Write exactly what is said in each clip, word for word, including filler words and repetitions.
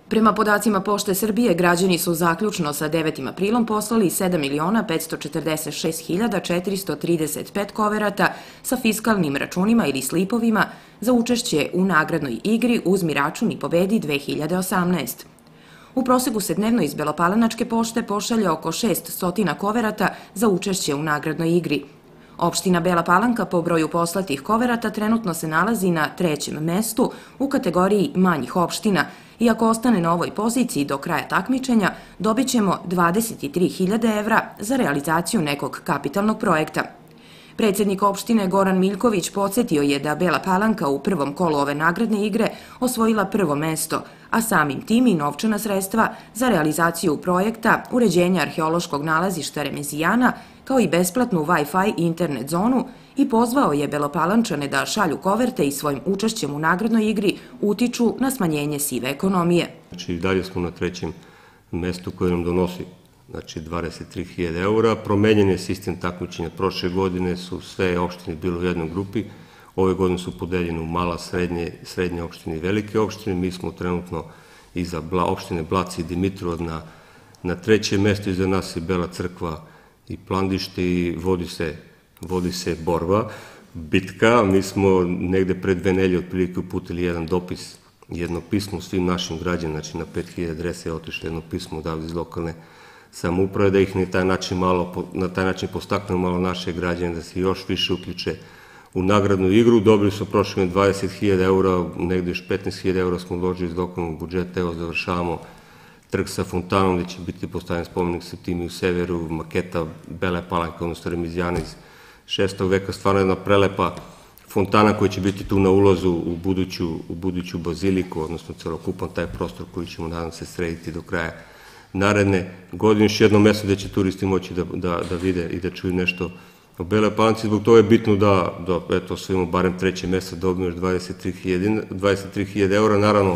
Prema podacima Pošte Srbije, građani su zaključno sa devetim aprilom poslali sedam miliona petsto četrdeset šest hiljada četiristo trideset pet koverata sa fiskalnim računima ili slipovima za učešće u nagradnoj igri Uzmi račun i pobedi dve hiljade osamnaeste. U proseku se dnevno iz Belopalanačke pošte pošalje oko šeststo koverata za učešće u nagradnoj igri. Opština Bela Palanka po broju poslatih koverata trenutno se nalazi na trećem mestu u kategoriji manjih opština i ako ostane na ovoj poziciji do kraja takmičenja, dobit ćemo dvadeset tri hiljade evra za realizaciju nekog kapitalnog projekta. Predsjednik opštine Goran Miljković podsjetio je da Bela Palanka u prvom kolu ove nagradne igre osvojila prvo mesto, a samim tim i novčana sredstva za realizaciju projekta uređenja arheološkog nalazišta Remezijana, kao i besplatnu Wi-Fi internet zonu, i pozvao je Belopalančane da šalju koverte i svojim učešćem u nagradnoj igri utiču na smanjenje sive ekonomije. Znači, dalje smo na trećem mestu koje nam donosi znači dvadeset tri hiljade eura. Promenjen je sistem takmičenja. Prošle godine su sve opštine bile u jednoj grupi. Ove godine su podeljene u mala, srednje, srednje opštine i velike opštine. Mi smo trenutno iza opštine Blace i Dimitrov na, na trećem mestu. Iza nas je Bela Crkva i Plandište i vodi se, vodi se borba, bitka. Mi smo negde pred dve nelje otprilike uputili jedan dopis, jedno pismo svim našim građanima, znači na pet hiljada adrese je otišlo jedno pismo odavde iz lokalne samouprave, da ih na taj način malo, na taj način postaknu malo naše građane da se još više uključe u nagradnu igru. Dobili su prošle dvadeset hiljada eura, negde još petnaest hiljada eura smo uložili iz lokalnog budžeta. Evo završavamo trg sa fontanom gde će biti postavljen spomenik Septimiju Severu, maketa Bele Palanke, odnosno Remezijana iz šestog veka, stvarno jedna prelepa fontana koja će biti tu na ulazu u buduću, u buduću baziliku, odnosno celokupan taj prostor koji ćemo, nadam se, srediti do kraja naredne godine. Još jedno mesto gde će turisti moći da, da, da vide i da čuju nešto o Bele Palanci. Zbog toga je bitno da, da eto, osvojimo barem treće mesto, dobijemo još dvadeset tri hiljade eura. Naravno,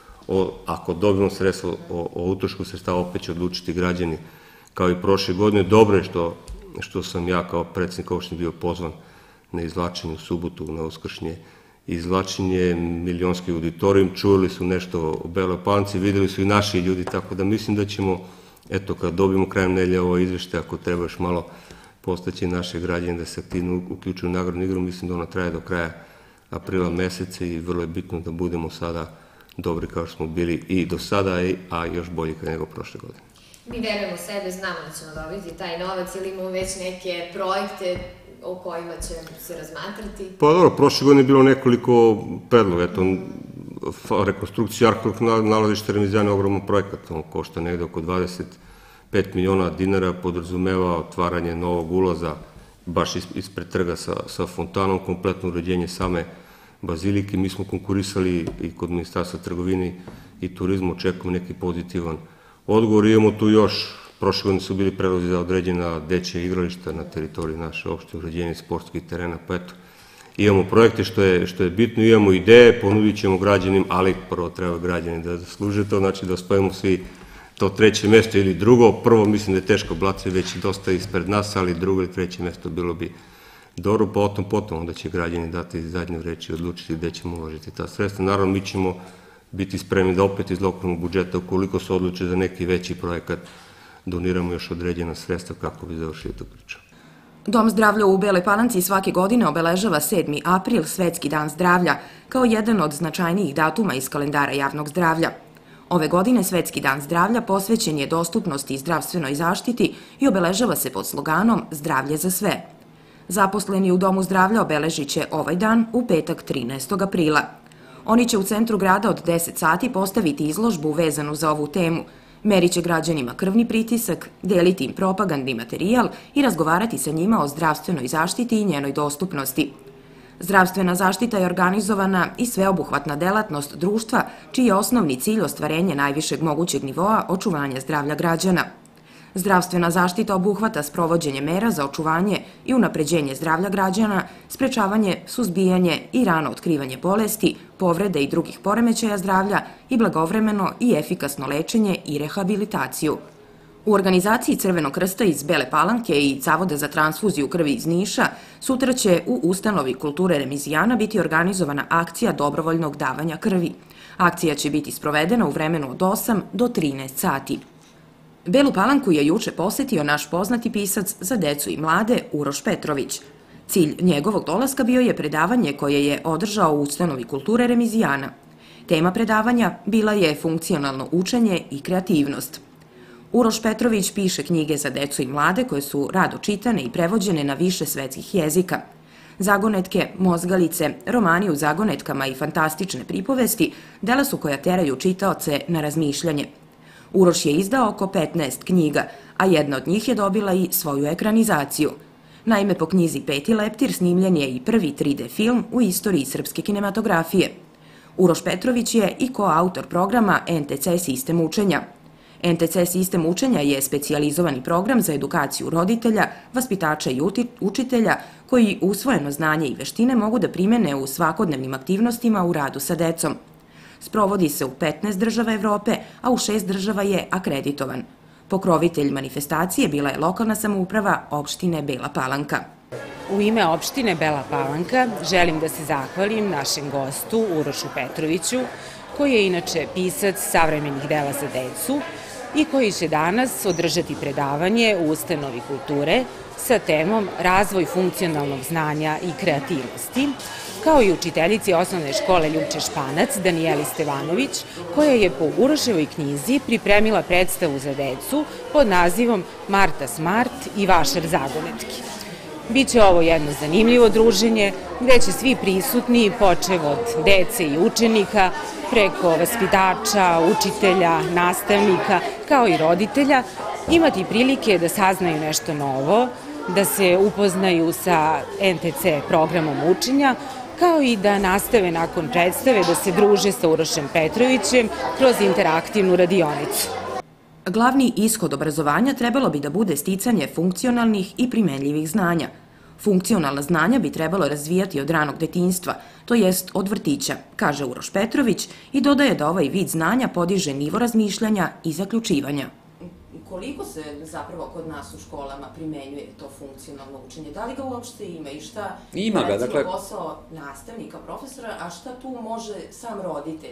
o, ako dobijemo sredstvo o, o utrošku sredstava, opet će odlučiti građani kao i prošle godine. Dobro je što, što sam ja kao predsjednik opštine bio pozvan na izvlačenje u subotu, na uskršnje izvlačenje, milionski auditorijum, čuli su nešto o Beloj Palanci, videli su i naši ljudi, tako da mislim da ćemo, eto, kad dobijemo krajem nedelje ovo izvešte, ako treba još malo postaći naše građane da se aktivno uključuju u nagradnu igru, mislim da ona traje do kraja aprila meseca i vrlo je bitno da budemo sada dobri kao što smo bili i do sada, a još bolji kao nego prošle godine. Mi verujemo sebe, znamo da ćemo dobiti taj novac ili imamo već neke projekte o kojima će se razmatrati? Pa dobro, prošle godine je bilo nekoliko predloga. Eto, rekonstrukcija arheološkog nalazišta Remezijana je ogroman projekat. On košta negde oko dvadeset pet miliona dinara, podrazumeva otvaranje novog ulaza baš ispred trga sa, sa fontanom, kompletno uređenje same bazilike. Mi smo konkurisali i kod Ministarstva trgovine i turizma, očekujemo neki pozitivan odgovor. Imamo tu još, prošle godine su bili predlozi za određena dečja igrališta na teritoriji naše opštine, uređenje sportskih terena, pa eto, imamo projekte što je, što je bitno, imamo ideje, ponudit ćemo građanim, ali prvo treba građani da zasluže to, znači da ospojimo svi to treće mesto ili drugo. Prvo mislim da je teško, Blace već dosta ispred nas, ali drugo ili treće mesto bilo bi dobro, pa o tom potom onda će građani dati zadnju reč i odlučiti gde ćemo uložiti ta sredstva. Naravno, mi ćemo biti spremni da opet iz lokalnog budžeta, ukoliko se odluče za neki veći projekat, doniramo još određena sredstva kako bi završili tu priču. Dom zdravlja u Beloj Palanci svake godine obeležava sedmi april, Svetski dan zdravlja, kao jedan od značajnijih datuma iz kalendara javnog zdravlja. Ove godine Svetski dan zdravlja posvećen je dostupnosti i zdravstvenoj zaštiti i obeležava se pod sloganom Zdravlje za sve. Zaposleni u Domu zdravlja obeležit će ovaj dan u petak trinaestog aprila. Oni će u centru grada od deset sati postaviti izložbu vezanu za ovu temu, merit će građanima krvni pritisak, deliti im propagandni materijal i razgovarati sa njima o zdravstvenoj zaštiti i njenoj dostupnosti. Zdravstvena zaštita je organizovana i sveobuhvatna delatnost društva, čiji je osnovni cilj ostvarenje najvišeg mogućeg nivoa očuvanja zdravlja građana. Zdravstvena zaštita obuhvata sprovođenje mera za očuvanje i unapređenje zdravlja građana, sprečavanje, suzbijanje i rano otkrivanje bolesti, povrede i drugih poremećaja zdravlja i blagovremeno i efikasno lečenje i rehabilitaciju. U organizaciji Crvenog krsta iz Bele Palanke i Zavoda za transfuziju krvi iz Niša sutra će u ustanovi kulture Remezijana biti organizovana akcija dobrovoljnog davanja krvi, Akcija će biti sprovedena u vremenu od osam do trinaest sati. Belu Palanku je juče posetio naš poznati pisac za decu i mlade Uroš Petrović. Cilj njegovog dolaska bio je predavanje koje je održao u ustanovi kulture Remizijana. Tema predavanja bila je funkcionalno učenje i kreativnost. Uroš Petrović piše knjige za decu i mlade koje su rado čitane i prevođene na više svetskih jezika. Zagonetke, mozgalice, romani u zagonetkama i fantastične pripovesti dela su koja teraju čitaoce na razmišljanje. Uroš je izdao oko petnaest knjiga, a jedna od njih je dobila i svoju ekranizaciju. Naime, po knjizi Peti leptir snimljen je i prvi tri de film u istoriji srpske kinematografije. Uroš Petrović je i koautor programa en te ce Sistem učenja. en te ce Sistem učenja je specijalizovani program za edukaciju roditelja, vaspitača i učitelja koji usvojeno znanje i veštine mogu da primene u svakodnevnim aktivnostima u radu sa decom. Sprovodi se u petnaest država Evrope, a u šest država je akreditovan. Pokrovitelj manifestacije bila je lokalna samouprava opštine Bela Palanka. U ime opštine Bela Palanka želim da se zahvalim našem gostu Urošu Petroviću, koji je inače pisac savremenih dela za decu i koji će danas održati predavanje u ustanovi kulture sa temom Razvoj funkcionalnog znanja i kreativnosti, kao i učiteljici osnovne škole Ljupče Španac Danijeli Stevanović, koja je po Uroševoj knjizi pripremila predstavu za decu pod nazivom Marta Smart i Vašar zagonetki. Biće ovo jedno zanimljivo druženje gde će svi prisutni, počev od dece i učenika, preko vaspitača, učitelja, nastavnika, kao i roditelja, imati prilike da saznaju nešto novo, da se upoznaju sa en te ce programom učenja, kao i da nastave nakon predstave da se druže sa Urošem Petrovićem kroz interaktivnu radionicu. Glavni ishod obrazovanja trebalo bi da bude sticanje funkcionalnih i primenljivih znanja. Funkcionalna znanja bi trebalo razvijati od ranog detinjstva, to jest od vrtića, kaže Uroš Petrović i dodaje da ovaj vid znanja podiže nivo razmišljanja i zaključivanja. Koliko se zapravo kod nas u školama primenjuje to funkcionalno učenje? Da li ga uopšte ima i šta je recimo posao nastavnika, profesora, a šta tu može sam roditelj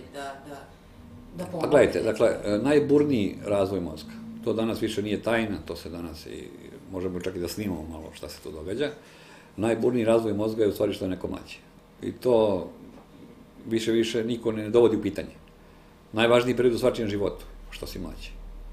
da pomogne? Gledajte, dakle, najburniji razvoj mozga, to danas više nije tajna, to se danas i možemo čak i da snimamo malo šta se tu događa, najburniji razvoj mozga je u stvari što je neko mlađe. I to više više niko ne dovodi u pitanje. Najvažniji period u svačijem životu, što si mlađe.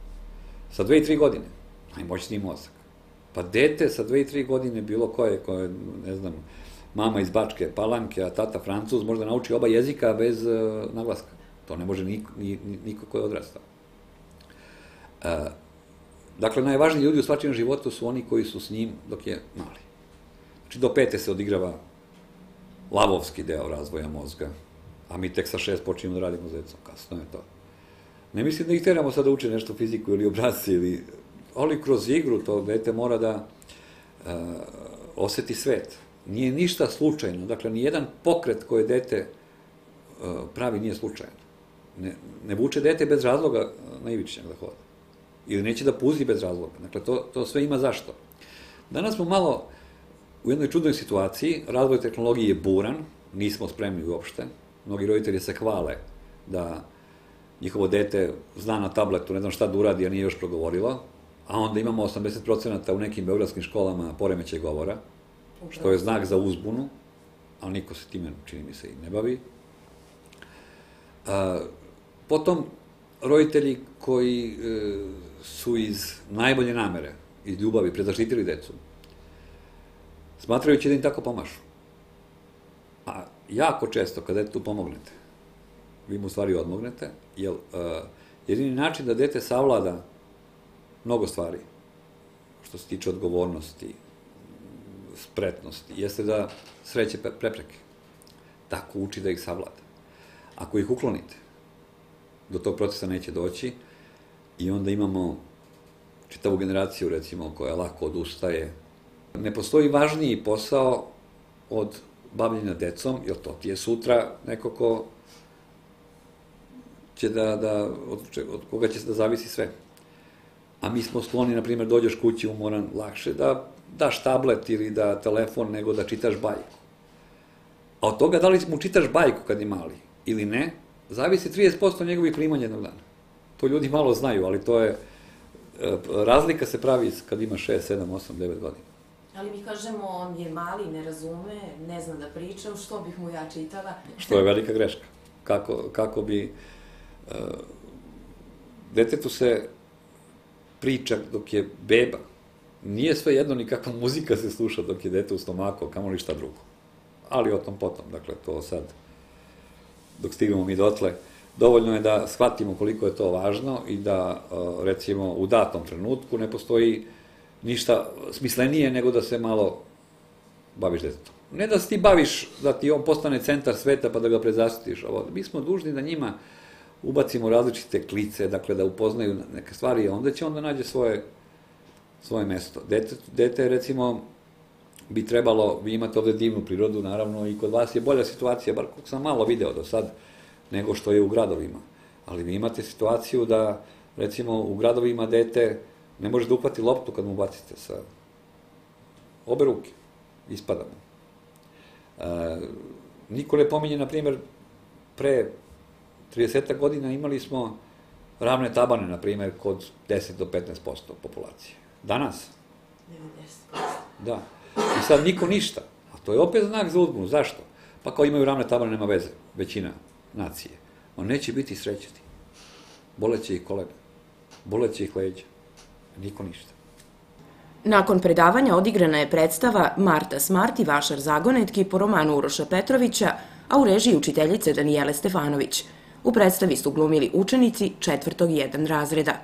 Sa dve i tri godine, najmoćniji mozak. Pa dete sa dve i tri godine, bilo koje, koje, ne znam, mama iz Bačke Palanke, a tata Francuz, može da nauči oba jezika bez naglaska. To ne može niko ko je odrastao. Dakle, najvažniji ljudi u svačijem životu su oni koji su s njim dok je mali. Znači, do pete se odigrava lavovski deo razvoja mozga, a mi tek sa šest počinjemo da radimo s decom, kasno je to. Ne mislim da ih teramo sad da uče nešto fiziku ili obrazci, ali kroz igru to dete mora da oseti svet. Nije ništa slučajno, dakle, nijedan pokret koje dete pravi nije slučajno. Ne vuče dete bez razloga na ivičnjak da hoda. Ili neće da puzi bez razloga. Dakle, to sve ima zašto. Danas smo malo u jednoj čudnoj situaciji, razvoj tehnologije je buran, nismo spremni uopšte. Mnogi roditelji se hvale da njihovo dete zna na tabletu, ne znam šta da uradi, a nije još progovorilo, a onda imamo osamdeset procenata u nekim beogradskim školama poremećaj govora, što je znak za uzbunu, ali niko se time, čini mi se, i ne bavi. Potom, roditelji koji su iz najbolje namere, iz ljubavi, prezaštitili decu, smatrajući da im tako pomažu. A jako često, kada detetu pomognete, vi mu u stvari odmognete, jer jedini način da dete savlada mnogo stvari, što se tiče odgovornosti, spretnosti, jeste da sreće prepreke. Tako uči da ih savlada. Ako ih uklonite, do tog procesa neće doći i onda imamo čitavu generaciju, recimo, koja lako odustaje. Ne postoji važniji posao od bavljenja decom, jer to ti je sutra neko ko će da, od koga će da zavisi sve. A mi smo skloni, na primjer, dođeš kući umoran, lakše da daš tablet ili da telefon nego da čitaš bajku. A od toga da li mu čitaš bajku kad je mali ili ne, zavisi trideset posto njegovih primanja jednog dana. To ljudi malo znaju, ali to je, razlika se pravi kad ima šest, sedam, osam, devet godina. Ali mi kažemo, on je mali, ne razume, ne zna da pričam, što bih mu ja čitala? Što je velika greška. Kako, kako bi... Uh, detetu se priča dok je beba. Nije sve jedno ni kakva muzika se sluša dok je dete u stomaku, kamo li šta drugo. Ali o tom potom, dakle, to sad, dok stignemo mi dotle, dovoljno je da shvatimo koliko je to važno i da, recimo, u datom trenutku ne postoji ništa smislenije nego da se malo baviš detetom. Ne da se ti baviš, da ti on postane centar sveta pa da ga prezastitiš. Mi smo dužni da njima ubacimo različite klice, dakle, da upoznaju neke stvari, onda će onda nađe svoje, svoje mesto. Dete, dete, recimo, bi trebalo, vi imate ovde divnu prirodu, naravno, i kod vas je bolja situacija, bar kako sam malo video do sad, nego što je u gradovima. Ali vi imate situaciju da, recimo, u gradovima dete ne može da uhvati loptu kad mu bacite sa obe ruke. Ispada mu. E, niko ne pominje, na primjer, pre trideset godina imali smo ravne tabane, na primjer, kod deset do petnaest posto populacije. Danas? devedeset posto. Da. I sad niko ništa. A to je opet znak za uzbunu. Zašto? Pa kao imaju ravne tabane, nema veze. Većina nacije. On neće biti srećati. Boleće ih kolega. Boleće ih leđa. Niko ništa. Nakon predavanja odigrana je predstava Marta Smart i Vašar Zagonetki po romanu Uroša Petrovića, a u režiji učiteljice Danijele Stefanović. U predstavi su glumili učenici četvrtog i jedan razreda.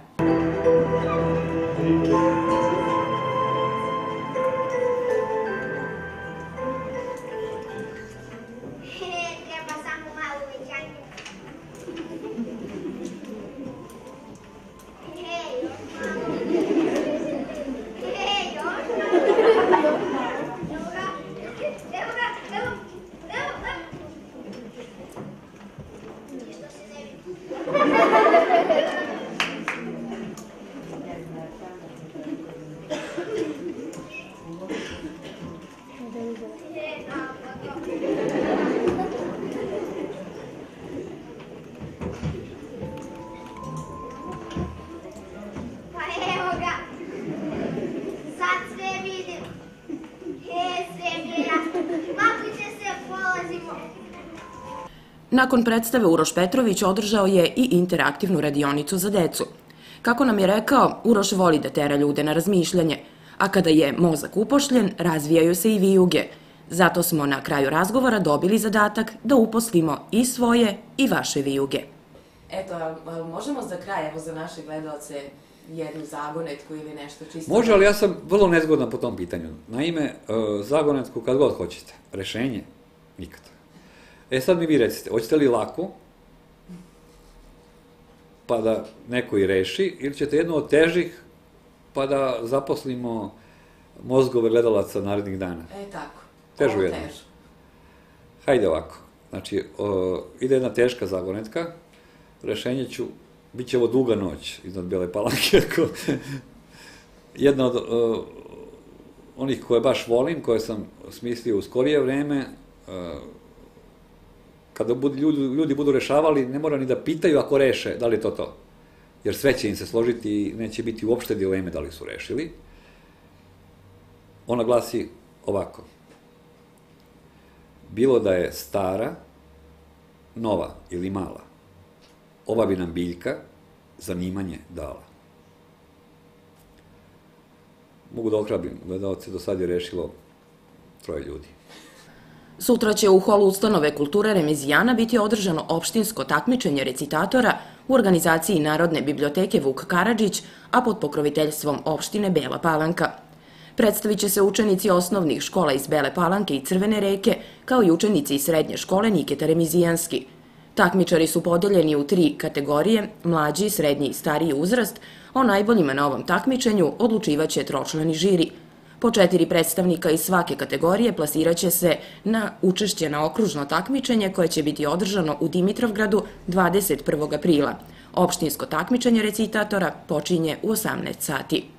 Nakon predstave Uroš Petrović održao je i interaktivnu radionicu za decu. Kako nam je rekao, Uroš voli da tera ljude na razmišljanje, a kada je mozak upošljen, razvijaju se i vijuge. Zato smo na kraju razgovora dobili zadatak da uposlimo i svoje i vaše vijuge. Eto, možemo za kraj, evo za naše gledalce, jednu zagonetku ili nešto čisto? Može, ali ja sam vrlo nezgodan po tom pitanju. Naime, zagonetku kad god hoćete. Rešenje? Nikad. E sad mi vi recite, hoćete li laku, pa da neko i reši, ili ćete jednu od težih, pa da zaposlimo mozgove gledalaca narednih dana? E, tako. Težu jednu. Hajde ovako. Znači, ide jedna teška zagonetka, rešenje ću, bit će ovo duga noć iznad Bele Palanke. Jedna od onih koje baš volim, koje sam smislio u skorije vreme, kada ljudi budu rešavali, ne mora ni da pitaju ako reše da li je to to. Jer sve će im se složiti i neće biti uopšte dileme da li su rešili. Ona glasi ovako. Bilo da je stara, nova ili mala, ova bi nam biljka zanimanje dala. Mogu da ohrabrim gledalce, do sad je rešilo troje ljudi. Sutra će u holu ustanove kulture Remezijana biti održano opštinsko takmičenje recitatora u organizaciji Narodne biblioteke Vuk Karadžić, a pod pokroviteljstvom opštine Bela Palanka. Predstavit će se učenici osnovnih škola iz Bele Palanke i Crvene reke, kao i učenici iz srednje škole Niketa Remizijanski. Takmičari su podeljeni u tri kategorije, mlađi, srednji i stariji uzrast, a o najboljima na ovom takmičenju odlučivaće tročlani žiri. Po četiri predstavnika iz svake kategorije plasiraće se na učešće na okružno takmičenje koje će biti održano u Dimitrovgradu dvadeset prvog aprila. Opštinsko takmičenje recitatora počinje u osamnaest sati.